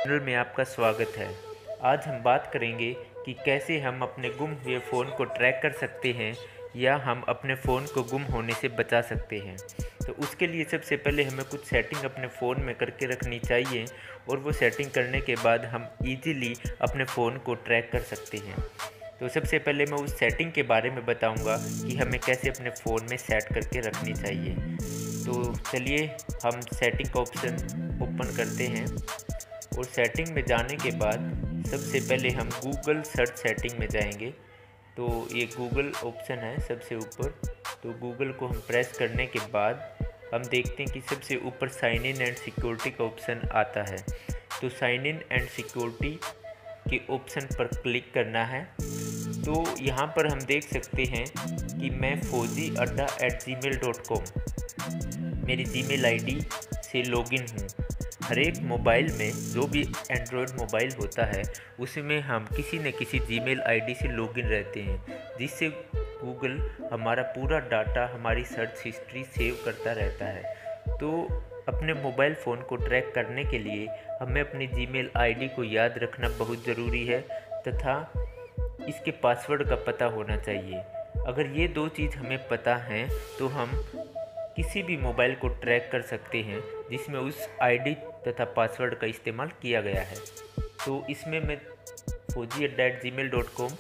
Channel में आपका स्वागत है। आज हम बात करेंगे कि कैसे हम अपने गुम हुए फ़ोन को ट्रैक कर सकते हैं या हम अपने फ़ोन को गुम होने से बचा सकते हैं। तो उसके लिए सबसे पहले हमें कुछ सेटिंग अपने फ़ोन में करके रखनी चाहिए और वो सेटिंग करने के बाद हम इजीली अपने फ़ोन को ट्रैक कर सकते हैं। तो सबसे पहले मैं उस सेटिंग के बारे में बताऊंगा कि हमें कैसे अपने फ़ोन में सेट करके रखनी चाहिए। तो चलिए हम सेटिंग का ऑप्शन ओपन करते हैं और सेटिंग में जाने के बाद सबसे पहले हम गूगल सर्च सेटिंग में जाएंगे। तो ये गूगल ऑप्शन है सबसे ऊपर, तो गूगल को हम प्रेस करने के बाद हम देखते हैं कि सबसे ऊपर साइन इन एंड सिक्योरिटी का ऑप्शन आता है। तो साइन इन एंड सिक्योरिटी के ऑप्शन पर क्लिक करना है। तो यहाँ पर हम देख सकते हैं कि मैं fauzi@gmail.com मेरी जीमेल आईडी से लॉगिन हूँ। हर एक मोबाइल में जो भी एंड्रॉयड मोबाइल होता है उसमें हम किसी न किसी जीमेल आईडी से लॉगिन रहते हैं, जिससे गूगल हमारा पूरा डाटा, हमारी सर्च हिस्ट्री सेव करता रहता है। तो अपने मोबाइल फ़ोन को ट्रैक करने के लिए हमें अपनी जीमेल आईडी को याद रखना बहुत ज़रूरी है तथा इसके पासवर्ड का पता होना चाहिए। अगर ये दो चीज़ हमें पता हैं तो हम किसी भी मोबाइल को ट्रैक कर सकते हैं जिसमें उस आईडी तथा पासवर्ड का इस्तेमाल किया गया है। तो इसमें मैं fauzi@gmail.com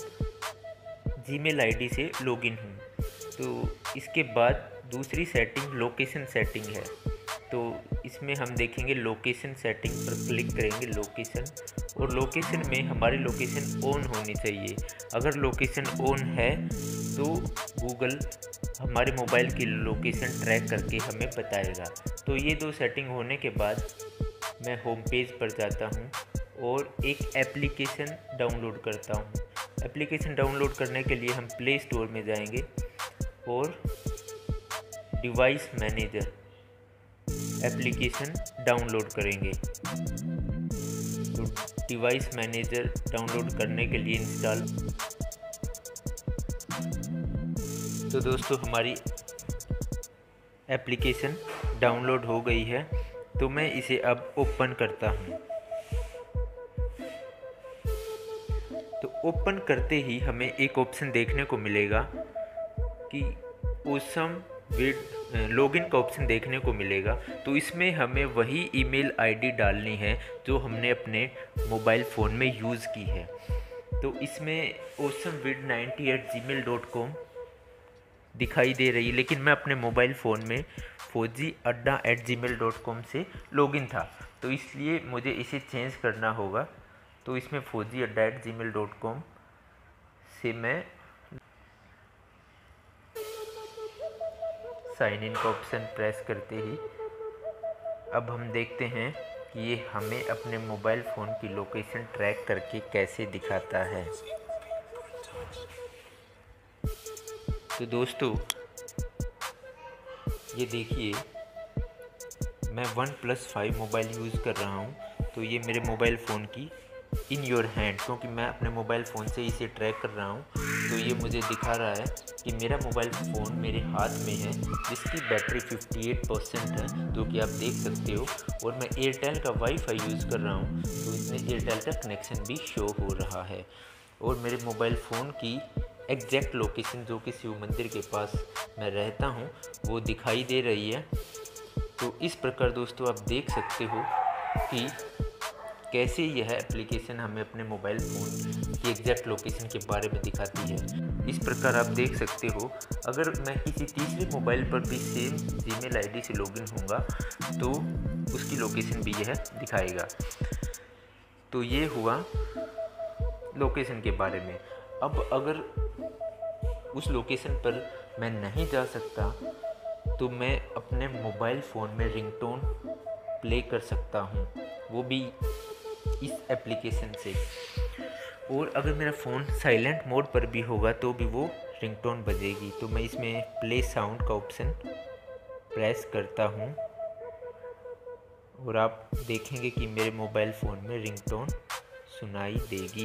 जीमेल आईडी से लॉगिन हूँ। तो इसके बाद दूसरी सेटिंग लोकेशन सेटिंग है। तो इसमें हम देखेंगे लोकेशन सेटिंग पर क्लिक करेंगे लोकेशन, और लोकेशन में हमारी लोकेशन ऑन होनी चाहिए। अगर लोकेशन ऑन है तो गूगल हमारे मोबाइल की लोकेशन ट्रैक करके हमें बताएगा। तो ये दो सेटिंग होने के बाद मैं होम पेज पर जाता हूँ और एक एप्लीकेशन डाउनलोड करता हूँ। एप्लीकेशन डाउनलोड करने के लिए हम प्ले स्टोर में जाएंगे और डिवाइस मैनेजर एप्लीकेशन डाउनलोड करेंगे। तो डिवाइस मैनेजर डाउनलोड करने के लिए इंस्टॉल। तो दोस्तों हमारी एप्लीकेशन डाउनलोड हो गई है, तो मैं इसे अब ओपन करता हूँ। तो ओपन करते ही हमें एक ऑप्शन देखने को मिलेगा कि ऑसम विद लॉगिन का ऑप्शन देखने को मिलेगा। तो इसमें हमें वही ईमेल आईडी डालनी है जो हमने अपने मोबाइल फ़ोन में यूज़ की है। तो इसमें awesomewid90@gmail.com दिखाई दे रही है, लेकिन मैं अपने मोबाइल फ़ोन में fauzi@gmail.com से लॉगिन था, तो इसलिए मुझे इसे चेंज करना होगा। तो इसमें fauzi@gmail.com से मैं साइन इन का ऑप्शन प्रेस करते ही अब हम देखते हैं कि ये हमें अपने मोबाइल फ़ोन की लोकेशन ट्रैक करके कैसे दिखाता है। तो दोस्तों ये देखिए, मैं OnePlus 5 मोबाइल यूज़ कर रहा हूँ। तो ये मेरे मोबाइल फ़ोन की इन योर हैंड, क्योंकि मैं अपने मोबाइल फ़ोन से इसे ट्रैक कर रहा हूँ। तो ये मुझे दिखा रहा है कि मेरा मोबाइल फ़ोन मेरे हाथ में है, जिसकी बैटरी 58% है, जो कि आप देख सकते हो। और मैं एयरटेल का वाईफाई यूज़ कर रहा हूँ, तो इसमें एयरटेल का कनेक्शन भी शो हो रहा है। और मेरे मोबाइल फ़ोन की एग्जैक्ट लोकेशन, जो कि शिव मंदिर के पास मैं रहता हूँ, वो दिखाई दे रही है। तो इस प्रकार दोस्तों आप देख सकते हो कि कैसे यह एप्लीकेशन हमें अपने मोबाइल फ़ोन की एग्जैक्ट लोकेशन के बारे में दिखाती है। इस प्रकार आप देख सकते हो, अगर मैं किसी तीसरे मोबाइल पर भी सेम जीमेल आईडी से लॉगिन होऊंगा तो उसकी लोकेशन भी यह दिखाएगा। तो ये हुआ लोकेशन के बारे में। अब अगर उस लोकेशन पर मैं नहीं जा सकता तो मैं अपने मोबाइल फ़ोन में रिंगटोन प्ले कर सकता हूँ, वो भी इस एप्लीकेशन से। और अगर मेरा फ़ोन साइलेंट मोड पर भी होगा तो भी वो रिंगटोन बजेगी। तो मैं इसमें प्ले साउंड का ऑप्शन प्रेस करता हूँ और आप देखेंगे कि मेरे मोबाइल फ़ोन में रिंगटोन सुनाई देगी।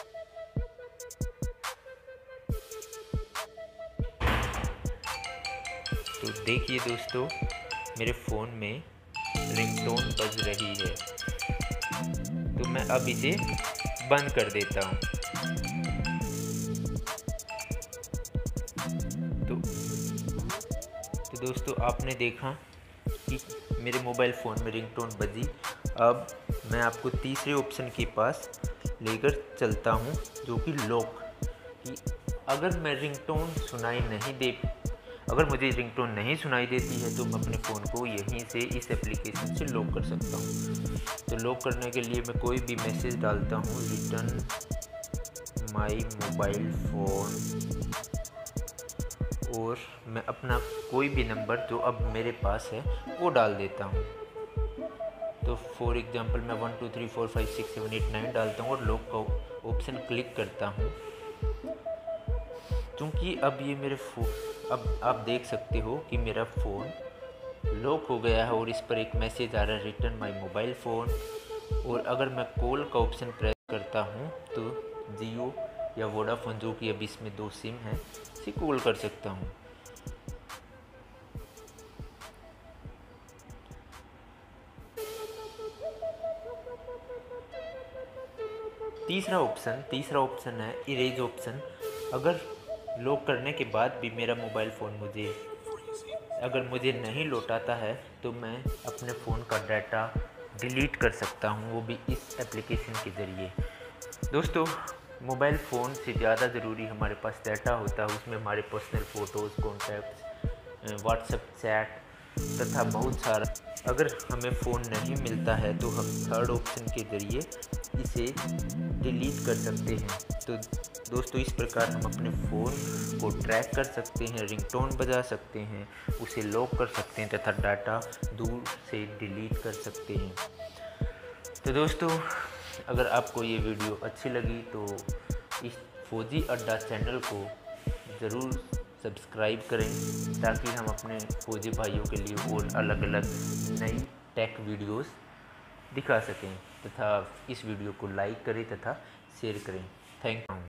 तो देखिए दोस्तों, मेरे फ़ोन में रिंगटोन बज रही है। तो मैं अब इसे बंद कर देता हूँ। तो दोस्तों आपने देखा कि मेरे मोबाइल फ़ोन में रिंगटोन बजी। अब मैं आपको तीसरे ऑप्शन के पास लेकर चलता हूँ, जो कि लॉक। कि अगर मैं रिंगटोन सुनाई नहीं दे अगर मुझे रिंगटोन नहीं सुनाई देती है तो मैं अपने फ़ोन को यहीं से इस एप्लीकेशन से लॉक कर सकता हूँ। तो लॉक करने के लिए मैं कोई भी मैसेज डालता हूँ, रिटर्न माई मोबाइल फ़ोन, और मैं अपना कोई भी नंबर जो अब मेरे पास है वो डाल देता हूँ। तो फॉर एग्ज़ाम्पल मैं 1 2 3 4 5 6 7 8 9 डालता हूँ और लॉक का ऑप्शन क्लिक करता हूँ। क्योंकि अब ये अब आप देख सकते हो कि मेरा फ़ोन लॉक हो गया है और इस पर एक मैसेज आ रहा है, रिटर्न माई मोबाइल फ़ोन। और अगर मैं कॉल का ऑप्शन प्रेस करता हूँ तो जियो या वोडाफोन, जो कि अब इसमें 2 सिम हैं, से कॉल कर सकता हूँ। तीसरा ऑप्शन है इरेज ऑप्शन। अगर लॉक करने के बाद भी मेरा मोबाइल फ़ोन मुझे नहीं लौटाता है तो मैं अपने फ़ोन का डाटा डिलीट कर सकता हूँ, वो भी इस एप्लीकेशन के ज़रिए। दोस्तों, मोबाइल फ़ोन से ज़्यादा ज़रूरी हमारे पास डाटा होता है। उसमें हमारे personal photos, contacts, WhatsApp chat तथा बहुत सारा। अगर हमें फ़ोन नहीं मिलता है तो हम थर्ड ऑप्शन के ज़रिए इसे डिलीट कर सकते हैं। तो दोस्तों, इस प्रकार हम अपने फ़ोन को ट्रैक कर सकते हैं, रिंगटोन बजा सकते हैं, उसे लॉक कर सकते हैं तथा डाटा दूर से डिलीट कर सकते हैं। तो दोस्तों, अगर आपको ये वीडियो अच्छी लगी तो इस फौजी अड्डा चैनल को ज़रूर सब्सक्राइब करें, ताकि हम अपने फौजी भाइयों के लिए और अलग अलग नई टेक वीडियोस दिखा सकें। तथा इस वीडियो को लाइक करें तथा शेयर करें। Thank you.